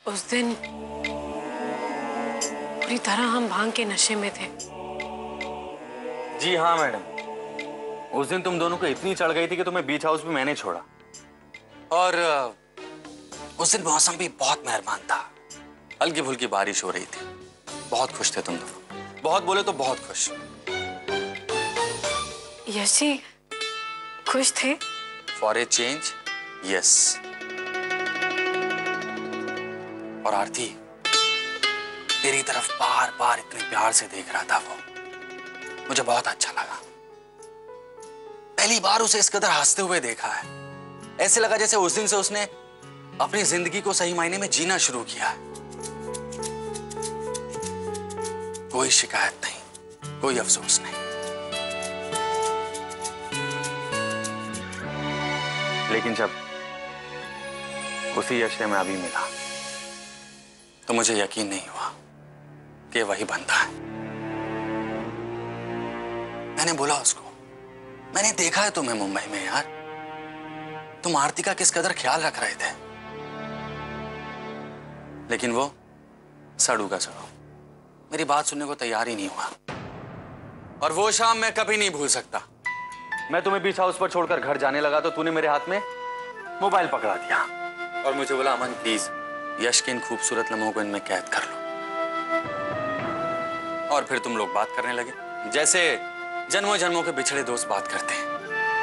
उस दिन पूरी तरह हम भांग के नशे में थे। जी हाँ मैडम, उस दिन तुम दोनों को इतनी चढ़ गई थी कि तुम्हें बीच हाउस भी मैंने छोड़ा। और उस दिन मौसम भी बहुत मेहरबान था, हल्की फुल्की बारिश हो रही थी। बहुत खुश थे तुम दोनों, बहुत बोले तो बहुत खुश। यश जी खुश थे? For a change, yes. और आरती, तेरी तरफ बार बार इतने प्यार से देख रहा था वो, मुझे बहुत अच्छा लगा। पहली बार उसे इस कदर हंसते हुए देखा है। ऐसे लगा जैसे उस दिन से उसने अपनी जिंदगी को सही मायने में जीना शुरू किया है। कोई शिकायत नहीं, कोई अफसोस नहीं। लेकिन जब उसी यश से मैं अभी मिला तो मुझे यकीन नहीं हुआ कि वही बनता है। मैंने बोला उसको, मैंने देखा है तुम्हें मुंबई में यार, तुम आरती का किस कदर ख्याल रख रहे थे। लेकिन वो सड़ू का सड़ू मेरी बात सुनने को तैयार ही नहीं हुआ। और वो शाम मैं कभी नहीं भूल सकता। मैं तुम्हें बीच हाउस पर छोड़कर घर जाने लगा तो तूने मेरे हाथ में मोबाइल पकड़ा दिया और मुझे बोला, अमन प्लीज यश के इन खूबसूरत लम्हों को इनमें कैद कर लो। और फिर तुम लोग बात करने लगे जैसे जन्मों जन्मों के बिछड़े दोस्त बात करते हैं।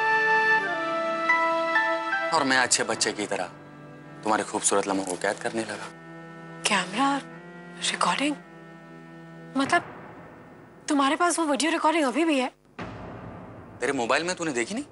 और मैं अच्छे बच्चे की तरह तुम्हारे खूबसूरत लम्हों को कैद करने लगा। Camera recording? मतलब तुम्हारे पास वो वीडियो रिकॉर्डिंग अभी भी है? तेरे मोबाइल में तूने देखी नहीं?